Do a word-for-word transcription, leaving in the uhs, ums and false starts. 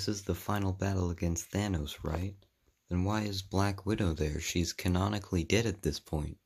this is the final battle against Thanos, right? Then why is Black Widow there? She's canonically dead at this point.